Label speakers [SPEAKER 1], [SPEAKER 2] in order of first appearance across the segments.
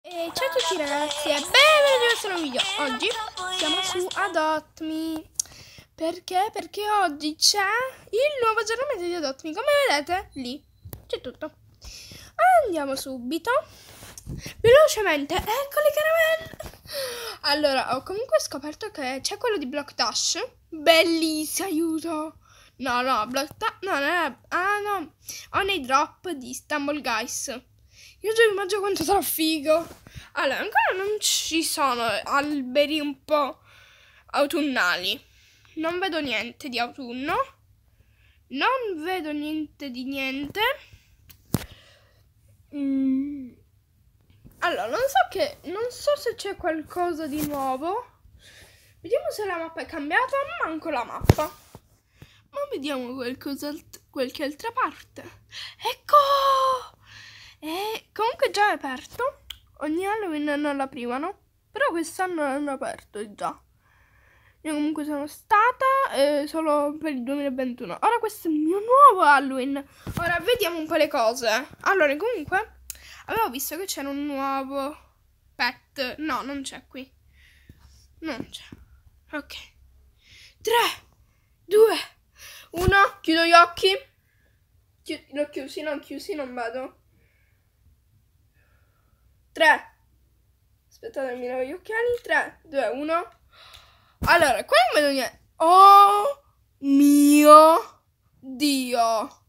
[SPEAKER 1] Ciao a tutti ragazzi e benvenuti in questo nuovo video. Oggi siamo su Adopt Me. Perché? Perché oggi c'è il nuovo aggiornamento di Adopt Me. Come vedete lì c'è tutto. Andiamo subito velocemente. Ecco le caramelle. Allora, ho comunque scoperto che c'è quello di Block Dash. Bellissimo, aiuto. No, Block Dash. No, non è. Ah no, ho nei drop di Stumble Guys. Io già immagino quanto sarà figo. Allora, ancora non ci sono alberi un po' autunnali. Non vedo niente di autunno. Non vedo niente di niente. Allora, non so se c'è qualcosa di nuovo. Vediamo se la mappa è cambiata. Manco la mappa. Ma vediamo qualche altra parte. Ecco! E comunque già è aperto. Ogni Halloween non l'aprivano, però quest'anno l'hanno aperto già. Io comunque sono stata solo per il 2021. Ora questo è il mio nuovo Halloween. Ora vediamo un po' le cose. Allora comunque avevo visto che c'era un nuovo pet. No, non c'è qui. Non c'è. Ok. 3, 2, 1. Chiudo gli occhi. L'ho chiusi, non vedo. 3. Aspettate, mi levo gli occhiali. 3, 2, 1. Allora, qua non vedo niente. Oh mio Dio.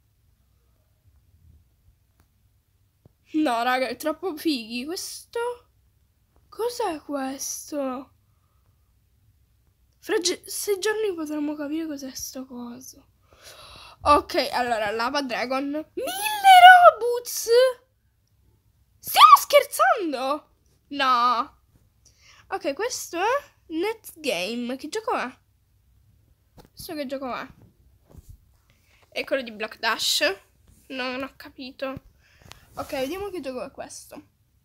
[SPEAKER 1] No, raga, è troppo fighi. Questo? Cos'è questo? Fra 6 giorni potremmo capire cos'è sto coso. Ok, allora, Lava Dragon. 1000 Robux! Stiamo scherzando? No. Ok, questo è Net Game. Che gioco è? Questo che gioco è? È quello di Block Dash? Non ho capito. Ok, vediamo che gioco è questo.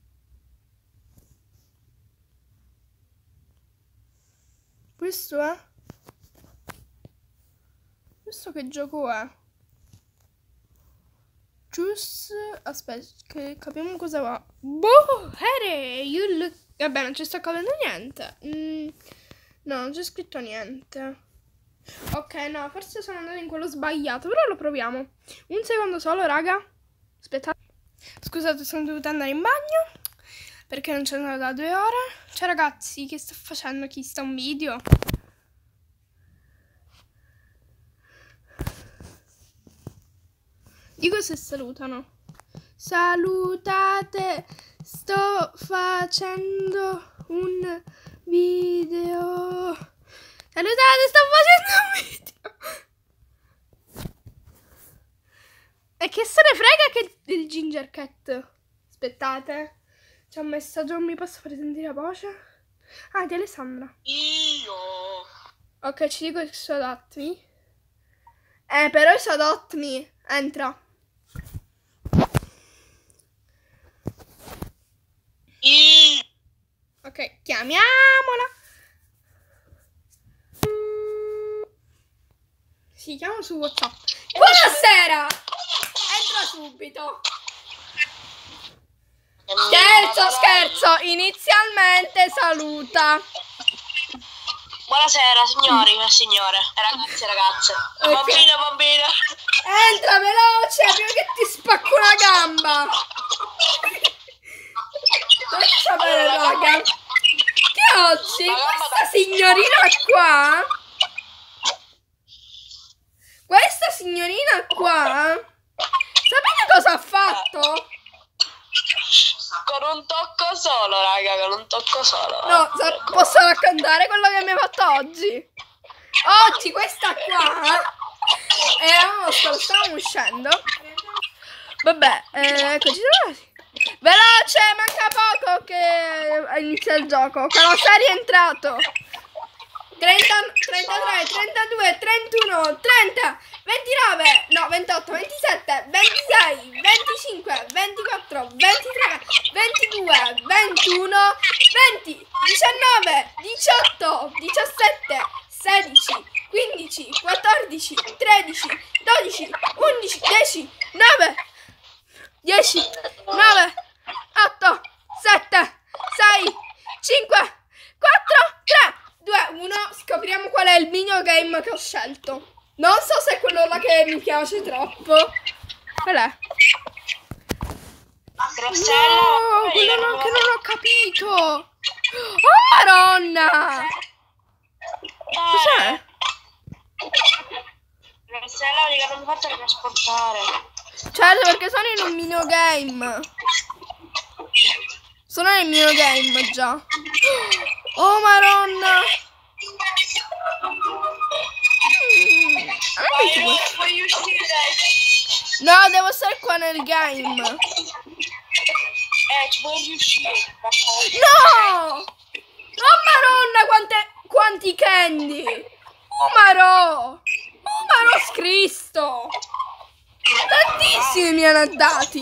[SPEAKER 1] Questo è? Questo che gioco è? Aspetta, che capiamo cosa va. Boh, vabbè, non ci sto capendo niente. No, non c'è scritto niente. Ok, no, forse sono andata in quello sbagliato, però lo proviamo. Un secondo solo, raga. Aspettate. Scusate, sono dovuta andare in bagno perché non c'è andata da 2 ore. Ciao ragazzi, che sta facendo? Chi sta un video? Dico se salutano. Salutate, sto facendo un video. Salutate, sto facendo un video. E che se ne frega che il Ginger Cat. Aspettate. C'è un messaggio, non mi posso fare sentire la voce. Ah, di Alessandra.
[SPEAKER 2] Io.
[SPEAKER 1] Ok, ci dico il suo Adopt Me. Però il suo Adopt Me. Entra. Ok, chiamiamola. Si chiama su WhatsApp. Buonasera. Entra subito. Scherzo. Inizialmente saluta.
[SPEAKER 2] Buonasera signori e signore, ragazzi e ragazze.
[SPEAKER 1] Okay.
[SPEAKER 2] Bambina.
[SPEAKER 1] Entra veloce prima che ti spacco una gamba. Dovete sapere, raga, che oggi questa signorina qua, sapete cosa ha fatto?
[SPEAKER 2] Con un tocco solo, raga, con un tocco solo.
[SPEAKER 1] No, posso raccontare quello che mi ha fatto oggi? Oggi questa qua stavamo uscendo. Vabbè, eccoci trovati. Veloce, manca poco che inizia il gioco. Cosa è rientrato? 30, 33, 32, 31, 30, 29, no 28, 27, 26, 25, 24, 23, 22, 21, 20, 19, 18, 17, 16, 15, 14, 13, 12, 11, 10, 9, 10, 9, 8, 7, minigame che ho scelto. Non so se è quello là che mi piace troppo. Qual è? No, quello là che non ho capito. Oh, Madonna! Cos'è?
[SPEAKER 2] Rossella, che non mi faccio trasportare.
[SPEAKER 1] Certo, perché sono in un minigame. Sono nel minigame già. Oh, Madonna!
[SPEAKER 2] Voglio uscire.
[SPEAKER 1] No, devo stare qua nel game.
[SPEAKER 2] Ci puoi riuscire.
[SPEAKER 1] No! Oh, Madonna, quanti candy! Oh, Marò! Oh, Marò Cristo! Tantissimi mi hanno dati.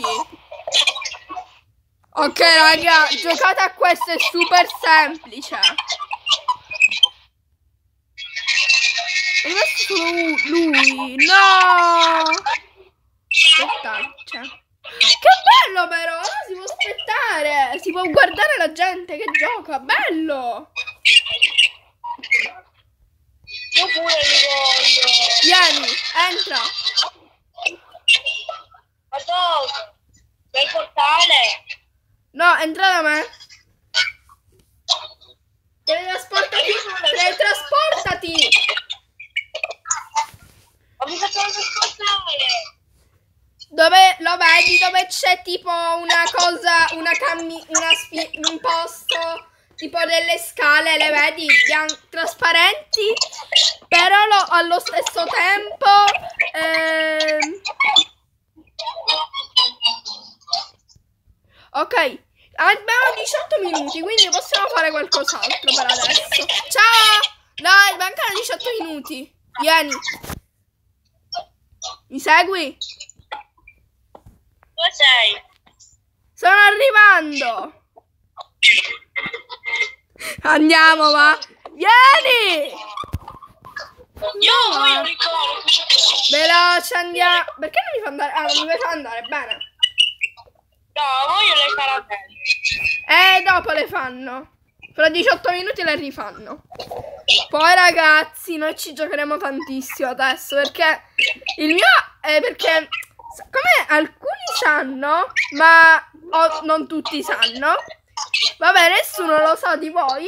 [SPEAKER 1] Ok, raga, giocate a questo, è super semplice. È rimasto solo lui. No! Aspettate. Che bello però! Ora si può aspettare. Si può guardare la gente che gioca. Bello!
[SPEAKER 2] Io pure li voglio.
[SPEAKER 1] Vieni, entra.
[SPEAKER 2] Ma dove? Nel portale?
[SPEAKER 1] No, entra da me. Teletrasportati. Teletrasportati.
[SPEAKER 2] Ma mi faccio trasportare.
[SPEAKER 1] Dove lo vedi? Dove c'è tipo una cosa, un posto tipo delle scale, le vedi? Trasparenti, però allo stesso tempo ok, abbiamo 18 minuti, quindi possiamo fare qualcos'altro per adesso. Ciao! Dai, mancano 18 minuti. Vieni. Mi segui?
[SPEAKER 2] Dove sei?
[SPEAKER 1] Sono arrivando. Andiamo, va. Vieni.
[SPEAKER 2] Io voglio ricordo.
[SPEAKER 1] Veloce, andiamo. Perché non mi fa andare? Ah, non mi fa andare, bene.
[SPEAKER 2] No, voglio le caramelle.
[SPEAKER 1] Dopo le fanno. Fra 18 minuti le rifanno. Poi ragazzi, noi ci giocheremo tantissimo adesso, perché il mio è perché come alcuni sanno, ma non tutti sanno. Vabbè, nessuno lo sa di voi.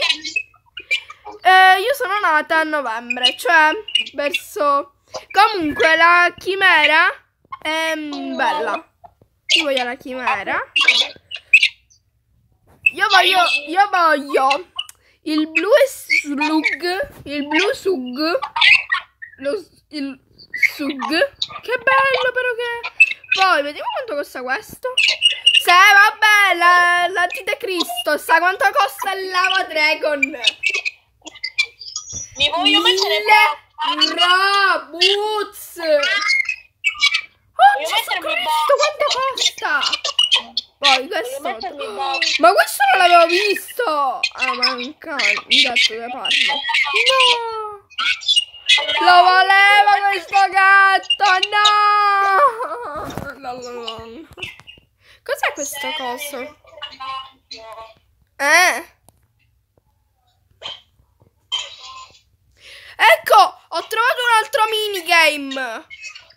[SPEAKER 1] Io sono nata a novembre, cioè verso... Comunque la chimera è bella. Io voglio la chimera. Io voglio il blu slug, il blu sug, il sug. Che bello però che... Poi vediamo quanto costa questo. Se vabbè, l'Anticristo, sa quanto costa il Lava Dragon.
[SPEAKER 2] Mi voglio mettere
[SPEAKER 1] Robux. Oh Gesù Cristo, quanto costa? Poi questo. Ma questo non l'avevo visto. Ah, manca il gatto che parlo. No. Lo volevo questo gatto. No. Cos'è questo coso? Ecco, ho trovato un altro minigame.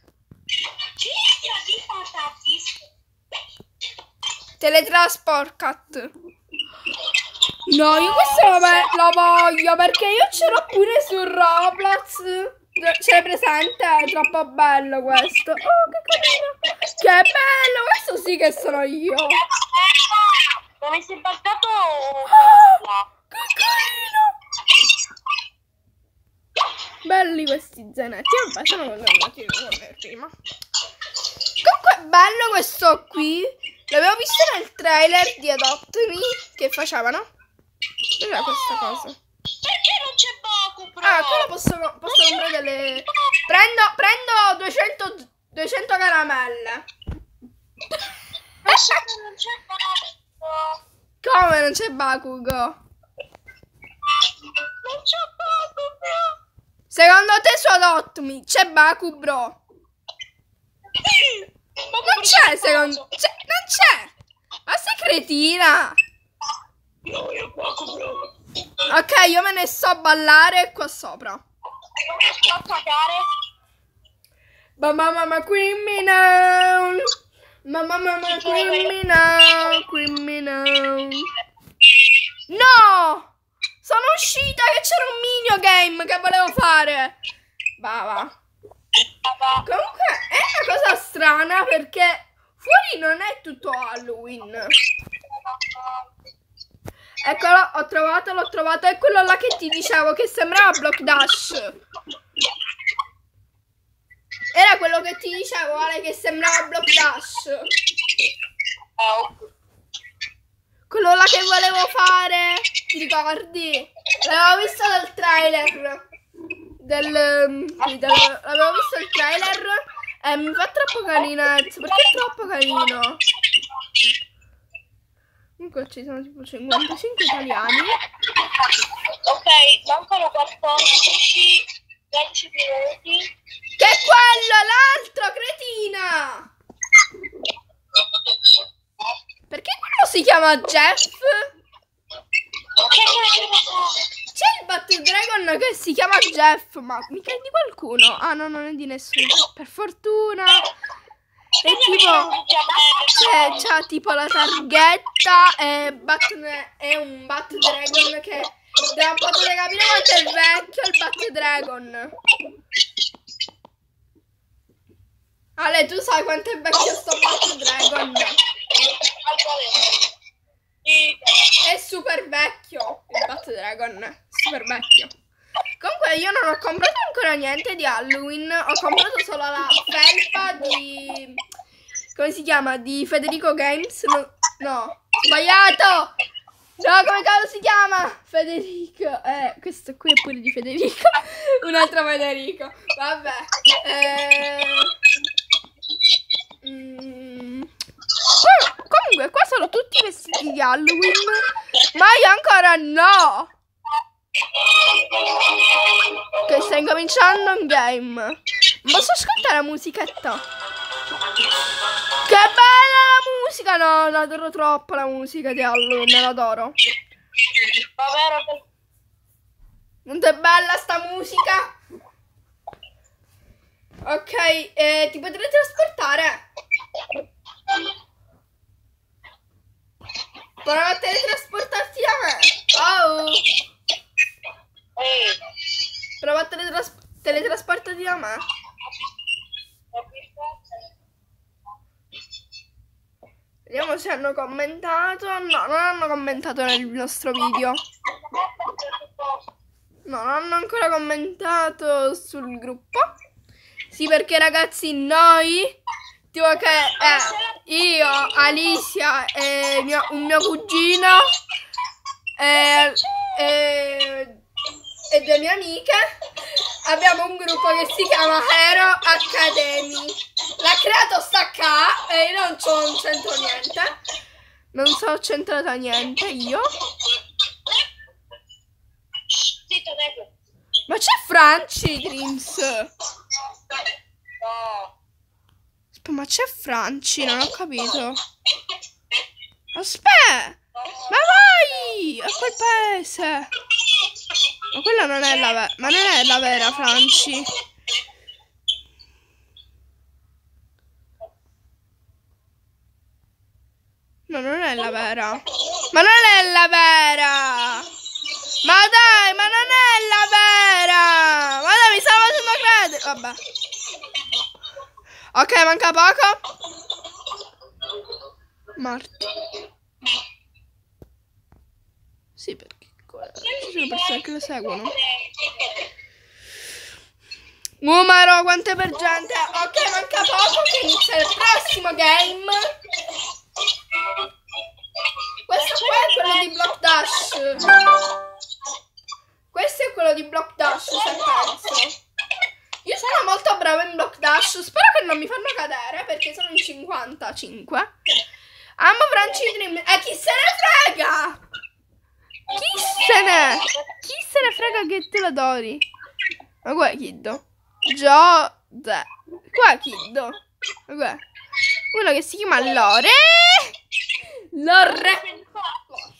[SPEAKER 1] Teletrasportat. No, io questo lo voglio perché io ce l'ho pure su Roblox. C'è presente? È troppo bello questo. Oh, che carino. Che bello, questo sì che sono io.
[SPEAKER 2] Dove sei buggato?
[SPEAKER 1] Che carino. Belli questi zanetti. Vabbè, sono andati prima. Comunque è bello questo qui. L'avevo visto nel trailer di Adopt Me che facevano. Cos'è questa cosa?
[SPEAKER 2] Perché non c'è Baku, bro?
[SPEAKER 1] Ah, quello posso comprare delle... Prendo 200 caramelle.
[SPEAKER 2] Non c'è Baku.
[SPEAKER 1] Come non c'è Bakugo?
[SPEAKER 2] Non c'è Baku, bro.
[SPEAKER 1] Secondo te su Adopt Me c'è Baku, bro? Non c'è, secondo... non c'è! Ma sei cretina!
[SPEAKER 2] No, io Baku, bro.
[SPEAKER 1] Ok, io me ne so ballare qua sopra.
[SPEAKER 2] a pagare.
[SPEAKER 1] Mamma criminal. Mamma criminal. No! Sono uscita che c'era un minigame che volevo fare. Va. Comunque è una cosa strana perché fuori non è tutto Halloween. Eccolo, l'ho trovato. È quello là che ti dicevo che sembrava Block Dash. Era quello che ti dicevo, Ale, che sembrava Block Dash. Quello là che volevo fare, ti ricordi? L'avevo visto dal trailer. L'avevo visto il trailer e mi fa troppo carinezzo. Perché è troppo carino? Comunque ci sono tipo 55 italiani.
[SPEAKER 2] Ok, mancano 14 minuti.
[SPEAKER 1] Che è quello, l'altro, cretina! Perché quello si chiama Jeff? C'è il Battle Dragon che si chiama Jeff, ma mica è di qualcuno. Ah no, non è di nessuno. Per fortuna. È tipo c'ha tipo la targhetta e è un Battle Dragon che da un po' potete capire quanto è vecchio il Battle Dragon. Ale, tu sai quanto è vecchio sto Battle Dragon? È super vecchio il Battle Dragon, super vecchio. Comunque io non ho comprato ancora niente di Halloween, ho comprato solo la felpa di... come si chiama? Di Federico Games? No, sbagliato! No, come cavolo si chiama? Federico. Questo qui è pure di Federico. Un altro Federico. Vabbè. Comunque qua sono tutti vestiti di Halloween, ma io ancora no. Che sta incominciando un game. Posso ascoltare la musichetta? Che bella la musica. No, l'adoro troppo la musica di Halloween, l'adoro. Non è bella sta musica? Ok, ti potrei trasportare? Prova a teletrasportarti da me. Oh. Prova a teletrasportarti da me. Vediamo se hanno commentato. No, non hanno commentato nel nostro video. No, non hanno ancora commentato sul gruppo. Sì, perché ragazzi, noi, tipo che io, Alicia e un mio cugino e due mie amiche abbiamo un gruppo che si chiama Hero Academy. L'ha creato Stacca e io non c'entro niente. Non so centrata niente io. Ma c'è Franci, Dreams. Ma c'è Franci, non ho capito. Aspetta. Ma vai a quel paese. Ma quella non è la vera Franci. No, non è la vera. Ma non è la vera. Ma dai, ma non è la vera. Ma dai, mi stavo facendo credere. Vabbè. Ok, manca poco. Marti. Sì, perché ci sono persone che lo seguono. Numero, quante per gente? Ok, manca poco che inizia il prossimo game. Questo qua è quello di Block Dash. Questo è quello di Block Dash, se penso. Io sono molto brava in Block Dash. Spero che non mi fanno cadere perché sono in 55. Amo Franci Dream. E chi se ne frega? Chi se ne frega che tu l'adori? Ma qua è Kiddo. Qua è Kiddo. Ma qua è quello che si chiama Lore.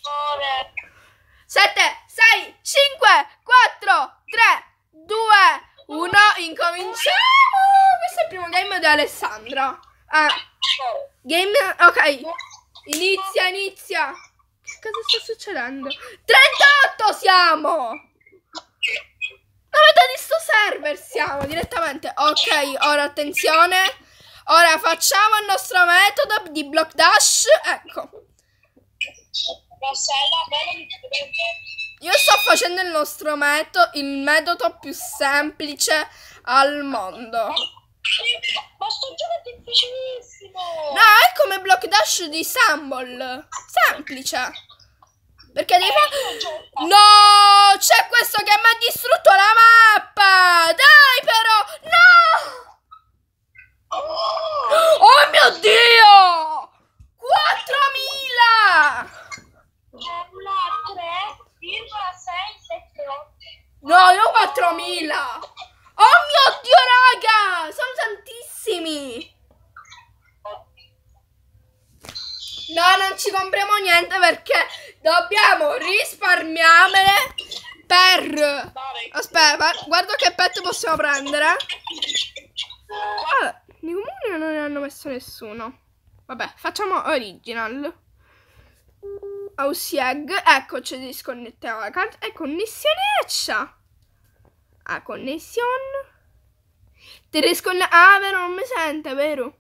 [SPEAKER 1] 7, 6, 5, 4, 3, 2, 1, incominciamo! Questo è il primo game di Alessandra. Game, ok. Inizia. Che cosa sta succedendo? 38 siamo! La metà di sto server siamo direttamente. Ok, ora attenzione. Ora facciamo il nostro metodo di block dash. Ecco. Io sto facendo il nostro metodo, il metodo più semplice al mondo.
[SPEAKER 2] Ma sto gioco è difficilissimo.
[SPEAKER 1] No, è come block dash di Sambol. Semplice. Perché devi fare... No, c'è questo che mi ha distrutto la mappa. Dai però, no. Oh mio Dio. 4000.
[SPEAKER 2] 3,678.
[SPEAKER 1] No, io 4000. Oh mio Dio, raga, sono tantissimi. No, non ci compriamo niente perché dobbiamo risparmiarmele per... Aspetta, guarda che pet possiamo prendere. Ah, di comune non ne hanno messo nessuno. Vabbè, facciamo original. House egg, ecco, ci disconnettiamo la carta e connessione escia. Ah, connessione. Ah, vero, non mi sente, vero?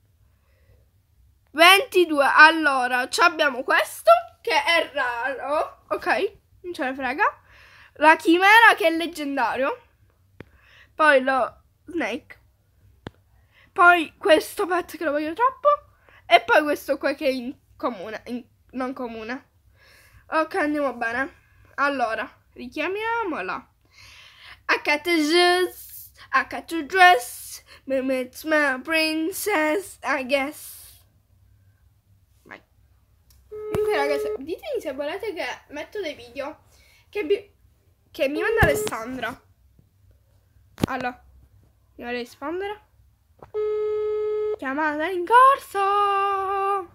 [SPEAKER 1] 22. Allora, abbiamo questo che è raro. Ok, non ce ne frega. La chimera che è leggendario. Poi lo snake. Poi questo pet che lo voglio troppo. E poi questo qua che è in comune. Non comune. Ok, andiamo bene. Allora, richiamiamola. I got the juice, I got your dress, it's my princess, I guess. Vai. Comunque ragazzi, ditemi se volete che metto dei video che mi manda Alessandra. Allora, devo rispondere. Chiamata in corso.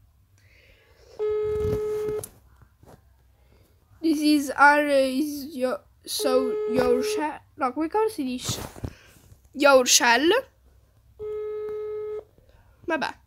[SPEAKER 1] This is your... So, your shell. No, come cavolo si dice? Your shell. Vabbè,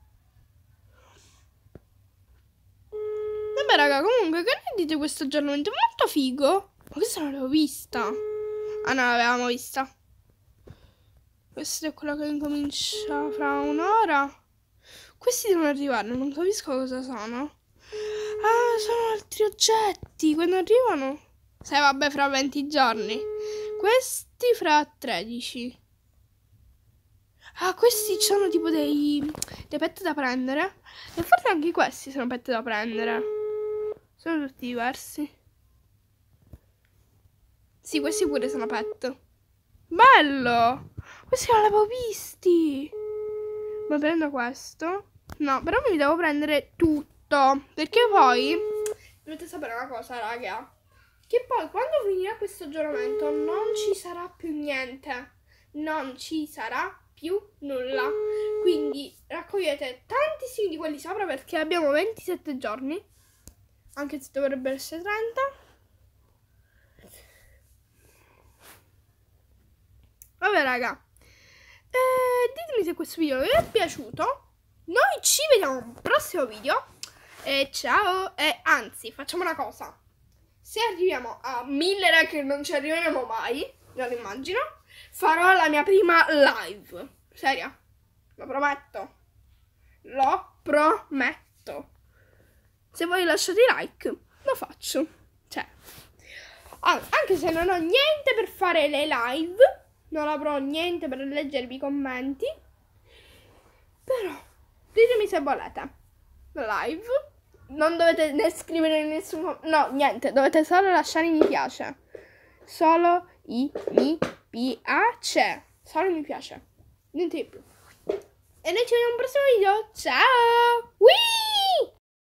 [SPEAKER 1] raga, comunque, che ne dite questo aggiornamento? È molto figo. Ma questa non l'avevo vista. Ah, no, l'avevamo vista. Questo è quello che incomincia fra un'ora. Questi devono arrivare, non capisco cosa sono. Ah, sono altri oggetti. Quando arrivano? Sai, vabbè, fra 20 giorni. Questi fra 13. Ah, questi sono tipo dei pet da prendere. E forse anche questi sono pet da prendere. Sono tutti diversi. Sì, questi pure sono pet. Bello! Questi non li avevo visti. Ma prendo questo. No, però mi devo prendere tutto. Perché poi dovete sapere una cosa, raga. Che poi quando finirà questo aggiornamento non ci sarà più niente. Non ci sarà più nulla. Quindi raccogliete tantissimi di quelli sopra perché abbiamo 27 giorni. Anche se dovrebbero essere 30. Vabbè raga, ditemi se questo video vi è piaciuto. Noi ci vediamo al prossimo video. E ciao. E anzi, facciamo una cosa. Se arriviamo a 1000 like, che non ci arriveremo mai, già lo immagino, farò la mia prima live. Seria? Lo prometto. Lo prometto. Se voi lasciate like, lo faccio. Cioè, anche se non ho niente per fare le live, non avrò niente per leggervi i commenti, però ditemi se volete la live. Non dovete né scrivere nessun... No, niente, dovete solo lasciare mi piace. Solo i mi piace. Solo mi piace. Niente di più. E noi ci vediamo al prossimo video. Ciao! Whee!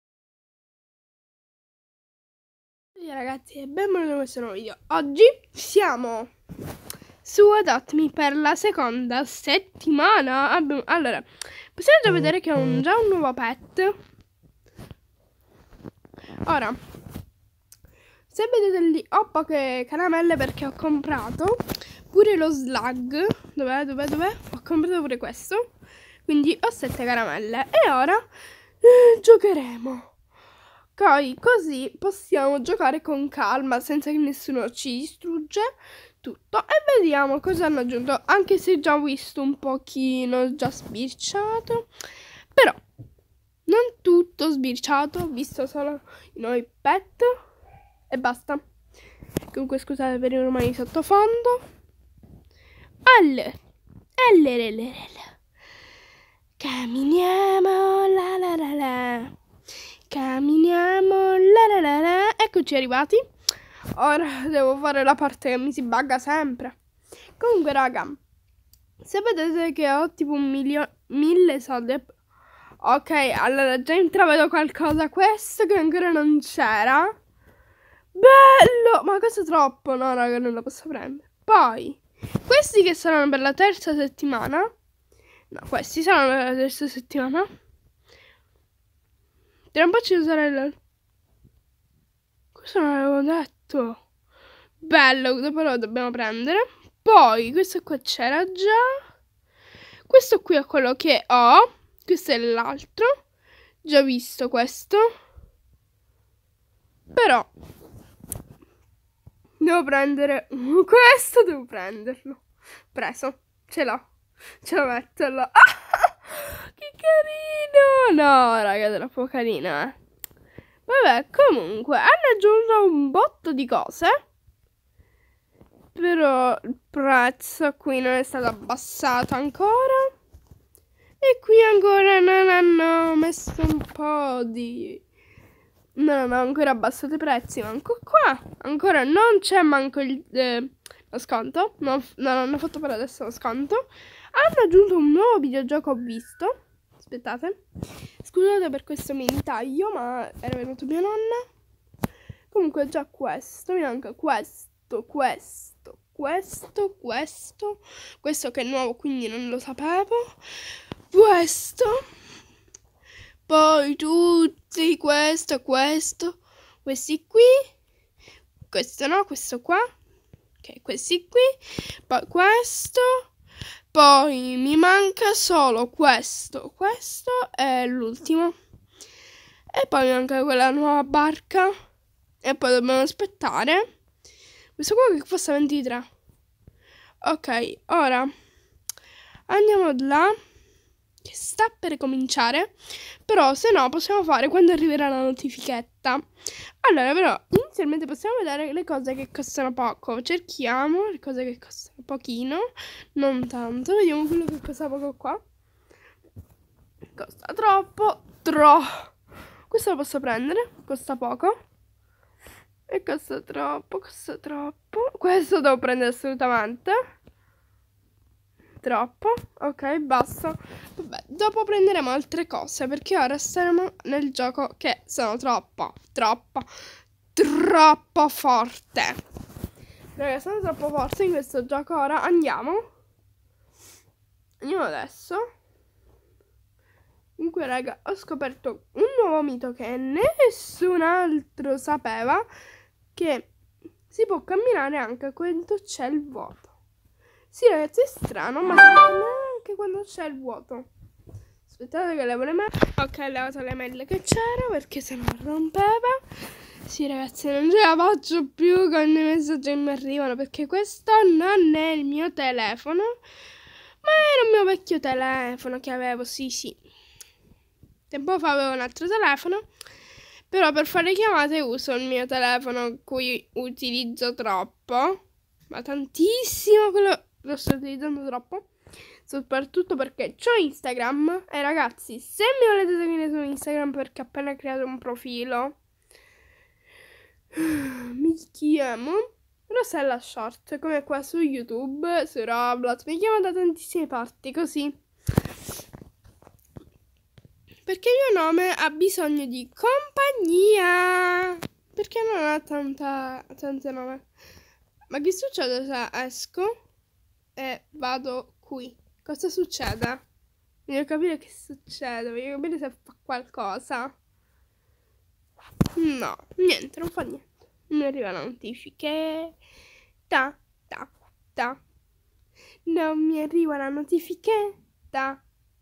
[SPEAKER 1] Ciao ragazzi e benvenuti in questo nuovo video. Oggi siamo su Adopt Me per la seconda settimana. Allora, possiamo già vedere che ho già un nuovo pet. Ora, se vedete lì ho poche caramelle perché ho comprato pure lo slug. Dov'è? Ho comprato pure questo. Quindi ho 7 caramelle. E ora giocheremo. Così possiamo giocare con calma, senza che nessuno ci distrugge tutto. E vediamo cosa hanno aggiunto. Anche se già ho visto un pochino già sbirciato. Però non tutto sbirciato. Ho visto solo i nuovi pet. E basta. Comunque scusate per i rumori di sottofondo. Allora, camminiamo, la la la la. Camminiamo, la la la la. Eccoci arrivati. Ora devo fare la parte che mi si bugga sempre. Comunque raga, se vedete che ho tipo 1000 soldi. Ok, allora già intravedo qualcosa. Questo che ancora non c'era. Bello! Ma questo è troppo. No raga, non lo posso prendere. Poi questi che saranno per la terza settimana. No, questi saranno per la terza settimana. Tra un po' ci sarà questo non l'avevo detto. Bello, dopo lo dobbiamo prendere. Poi, questo qua c'era già. Questo qui è quello che ho. Questo è l'altro. Già visto questo. Però devo prendere questo, devo prenderlo. Preso, ce l'ho. Ce lo metto là. Che carino. No, raga, è troppo carino, Vabbè, comunque, hanno aggiunto un botto di cose. Però il prezzo qui non è stato abbassato ancora. E qui ancora non hanno messo un po' di... Non hanno ancora abbassato i prezzi, manco qua. Ancora non c'è manco lo sconto. Non hanno fatto per adesso lo sconto. Hanno aggiunto un nuovo videogioco, ho visto. Aspettate. Scusate per questo mini taglio, ma era venuto mia nonna. Comunque già questo. Mi manca questo. Questo che è nuovo, quindi non lo sapevo. Questo. Poi tutti, questo. Questi qui. Questo no, questo qua. Ok, questi qui. Poi questo. Poi mi manca solo questo. Questo è l'ultimo. E poi mi manca quella nuova barca. E poi dobbiamo aspettare. Questo qua che costa 23. Ok, ora andiamo là. Che sta per cominciare. Però se no possiamo fare quando arriverà la notifichetta. Allora però inizialmente possiamo vedere le cose che costano poco. Cerchiamo le cose che costano pochino. Non tanto. Vediamo quello che costa poco qua. Costa troppo. Questo lo posso prendere. Costa poco. E costa troppo. Questo devo prendere assolutamente. Troppo. Ok, basta. Vabbè, dopo prenderemo altre cose, perché ora saremo nel gioco che sono troppo forte. Raga, sono troppo forte in questo gioco. Ora andiamo adesso. Comunque raga, ho scoperto un nuovo mito che nessun altro sapeva, che si può camminare anche quando c'è il vuoto. Sì ragazzi, è strano, ma si può camminare anche quando c'è il vuoto. Aspettate che levo le mele. Ok, ho levato le mele che c'era, perché se no rompeva. Sì ragazzi, non ce la faccio più con i messaggi che mi arrivano, perché questo non è il mio telefono, ma era un mio vecchio telefono che avevo, sì. Tempo fa avevo un altro telefono, però per fare chiamate uso il mio telefono, cui utilizzo troppo, ma tantissimo, quello lo sto utilizzando troppo, soprattutto perché c'ho Instagram. E ragazzi, se mi volete seguire su Instagram, perché ho appena creato un profilo, mi chiamo Rosella Short, come qua su YouTube, su Roblox, mi chiamo da tantissime parti, così. Perché il mio nome ha bisogno di compagnia, perché non ha tante nome. Ma che succede se esco e vado qui? Cosa succede? Voglio capire che succede, voglio capire se fa qualcosa. No, niente, non fa niente. Non mi arrivano notifiche. Non mi arriva la notifichetta.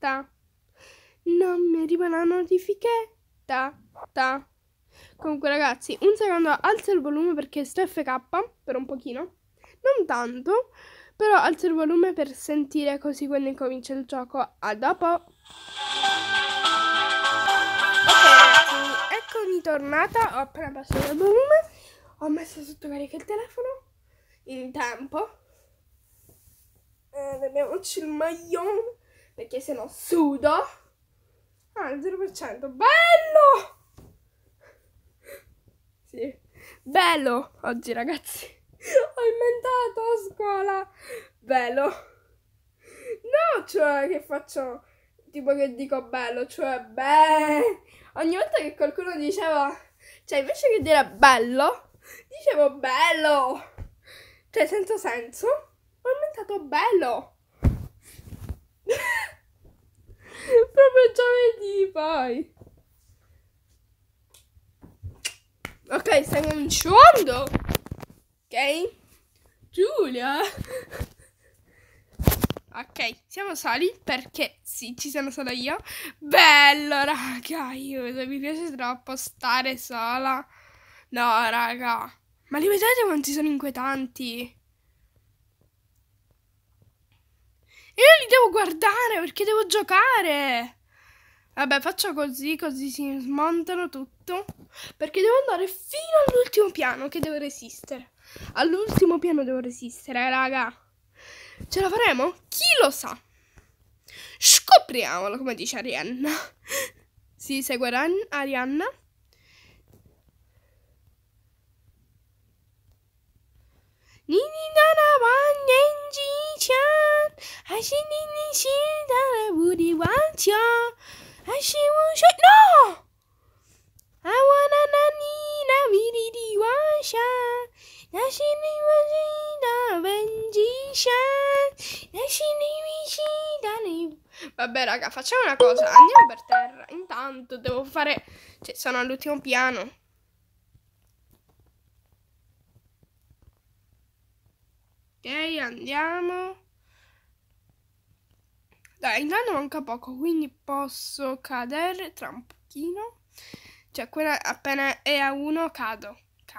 [SPEAKER 1] Non mi arriva la notifichetta. Comunque ragazzi, un secondo, alzo il volume perché sto FK per un pochino. Non tanto, però alzo il volume per sentire così quando incomincia il gioco. A dopo. Ok ragazzi, eccomi tornata. Ho appena abbassato il volume. Ho messo sotto carica il telefono in tempo. Mettiamoci il maglione perché se no sudo. Il 0%. Bello! Sì, bello oggi ragazzi. Ho inventato a scuola. Bello. No, cioè che faccio tipo che dico bello, cioè ogni volta che qualcuno diceva, cioè invece che dire bello, dicevo bello. Cioè senza senso. Ho inventato bello. Proprio giovedì poi. Ok, stiamo cominciando. Ok? Giulia. Ok, siamo soli perché sì, ci sono solo io. Bello, raga, mi piace troppo stare sola. No, raga. Ma li vedete quanti sono inquietanti? Io li devo guardare perché devo giocare. Vabbè, faccio così si smontano tutto. Perché devo andare fino all'ultimo piano che devo resistere. All'ultimo piano devo resistere, raga. Ce la faremo? Chi lo sa? Scopriamolo, come dice Arianna. Si segue Arianna. Nini dana wanyenji-chan. Ashini shidara buri wancha. No! I wanna nanina viridi washa. Nashini wajida benjishan. Nashini wishida. Vabbè raga, facciamo una cosa. Andiamo per terra. Intanto devo fare... Cioè, sono all'ultimo piano. Ok, andiamo. Dai, intanto manca poco, quindi posso cadere tra un pochino. Cioè, quella appena è a 1 cado.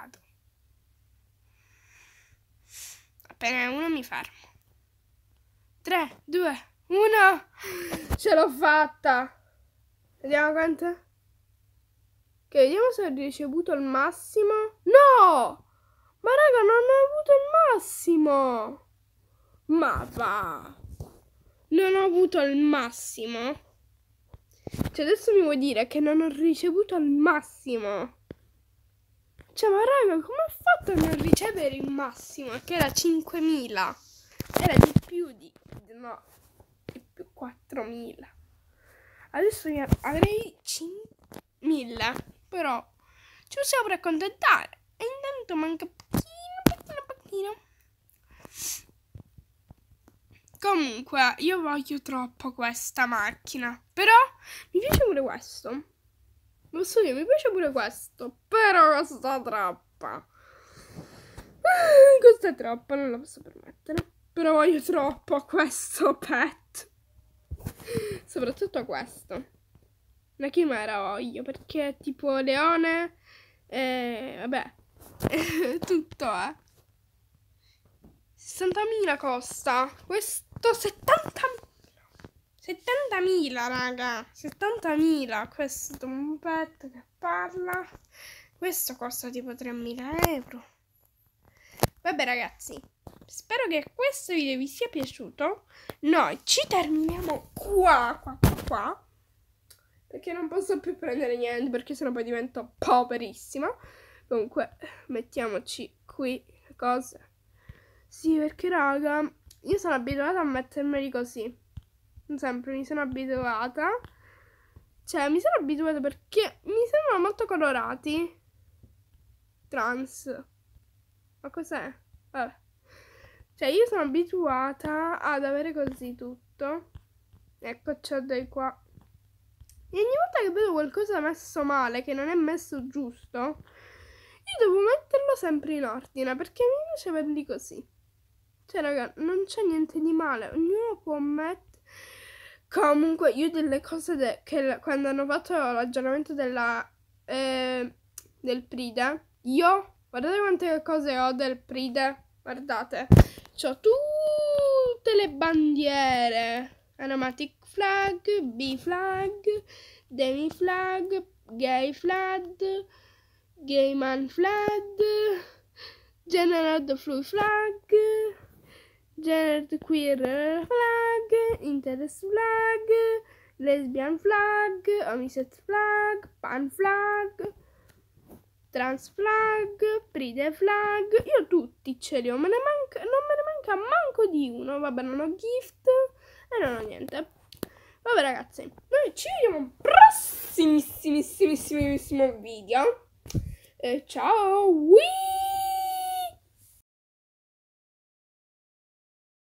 [SPEAKER 1] Appena è a 1 mi fermo. 3, 2, 1. Ce l'ho fatta. Vediamo quanto. Ok, vediamo se ho ricevuto il massimo. No! Ma raga, non ho avuto il massimo. Ma va. Non ho avuto il massimo. Cioè adesso mi vuoi dire che non ho ricevuto il massimo? Cioè ma raga, come ho fatto a non ricevere il massimo? Che era 5.000. Era di più di... no, di più 4.000. Adesso io avrei 5.000. Però ci possiamo pure accontentare. E intanto manca pochino. Comunque, io voglio troppo questa macchina. Però mi piace pure questo. Posso dire, mi piace pure questo. Però costa troppo. Costa troppo, non la posso permettere. Però voglio troppo questo pet. Soprattutto questo. La chimera voglio, perché è tipo leone. Vabbè. Tutto, 60.000 costa. Questo 70.000, raga. 70.000. Questo un pet che parla. Questo costa tipo 3.000 euro. Vabbè ragazzi, spero che questo video vi sia piaciuto. Noi ci terminiamo qua. Perché non posso più prendere niente, perché sennò poi divento poverissima. Comunque, mettiamoci qui le cose. Sì, perché raga, io sono abituata a mettermeli così. Sempre mi sono abituata. Cioè, mi sono abituata perché mi sembrano molto colorati. Trans. Ma cos'è? Vabbè. Cioè, io sono abituata ad avere così tutto. Ecco, c'ho dei qua. E ogni volta che vedo qualcosa messo male, che non è messo giusto, io devo metterlo sempre in ordine, perché mi piace averli così. Cioè, raga, non c'è niente di male. Ognuno può mettere... Comunque, io delle cose che quando hanno fatto l'aggiornamento del Pride, io... Guardate quante cose ho del Pride. Guardate. C'ho tutte le bandiere. Aromatic flag, bee flag, demi flag, gay flag, gay man flag, gender fluid flag, gender queer flag, interest flag, lesbian flag, homosexual flag, pan flag, trans flag, pride flag. Io tutti ce li ho, non me ne manca manco di uno. Vabbè, non ho gift e non ho niente. Vabbè ragazzi, noi ci vediamo al prossimissimissimo video. Ciao!